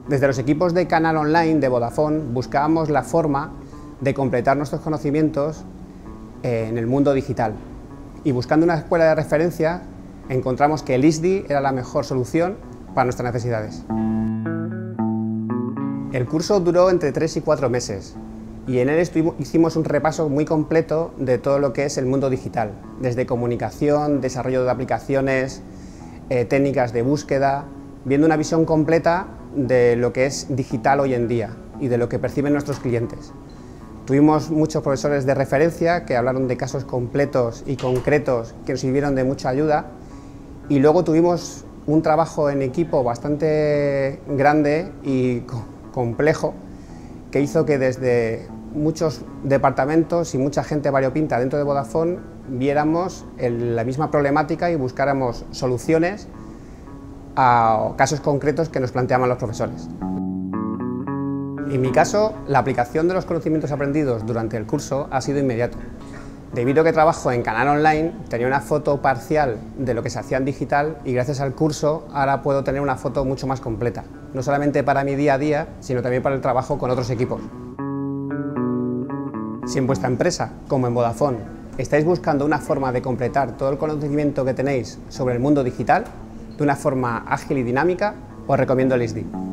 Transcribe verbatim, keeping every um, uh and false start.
Desde los equipos de Canal Online de Vodafone buscábamos la forma de completar nuestros conocimientos en el mundo digital. Y buscando una escuela de referencia encontramos que el I S D I era la mejor solución para nuestras necesidades. El curso duró entre tres y cuatro meses y en él estuvimos, hicimos un repaso muy completo de todo lo que es el mundo digital, desde comunicación, desarrollo de aplicaciones, eh, técnicas de búsqueda, viendo una visión completa de lo que es digital hoy en día y de lo que perciben nuestros clientes. Tuvimos muchos profesores de referencia que hablaron de casos completos y concretos que nos sirvieron de mucha ayuda, y luego tuvimos un trabajo en equipo bastante grande y complejo que hizo que desde muchos departamentos y mucha gente variopinta dentro de Vodafone viéramos el, la misma problemática y buscáramos soluciones a casos concretos que nos planteaban los profesores. En mi caso, la aplicación de los conocimientos aprendidos durante el curso ha sido inmediato. Debido a que trabajo en Canal Online, tenía una foto parcial de lo que se hacía en digital y gracias al curso ahora puedo tener una foto mucho más completa, no solamente para mi día a día, sino también para el trabajo con otros equipos. Si en vuestra empresa, como en Vodafone, estáis buscando una forma de completar todo el conocimiento que tenéis sobre el mundo digital de una forma ágil y dinámica, os recomiendo el I S D I.